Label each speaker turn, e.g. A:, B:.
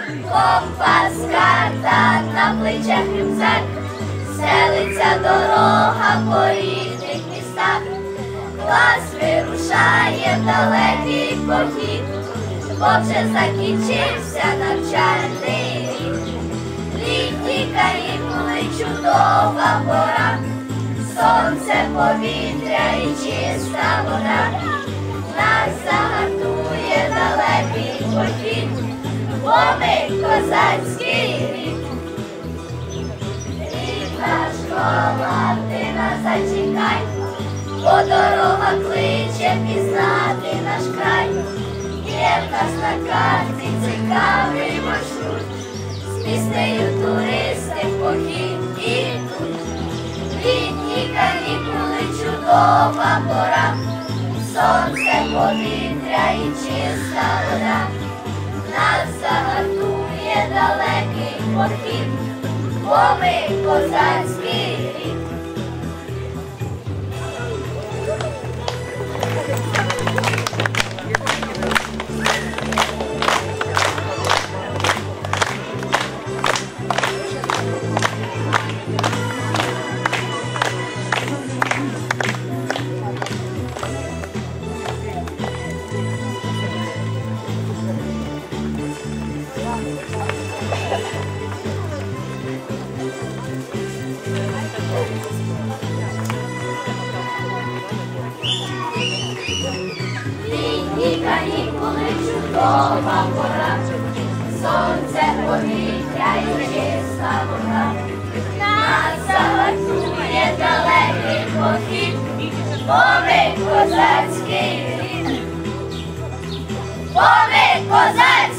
A: компас, карта, на плечах рюкзак, селиться дорога по рідних містах. Клас вирушає в далекий похід, бо вже закінчився навчальний рік. Літні канікули, чудова пора, сонце, повітря і чиста вода. Нас загартує далекий похід, бо ми козацький рід. Рідна школа, ти нас зачекай, бо дорога кличе пізнати наш край. Є в нас на карті цікавий маршрут, з піснею туристи в похід ідуть. Літні канікули, чудова пора, сонце, повітря і чиста вода. Нас загартує далекий похід, бо ми козацький рід. Літні канікули, чудова пора, сонце, повітря і чиста вода. Нас загартує далекий похід, бо ми козацький рід. Бо ми козацький рід.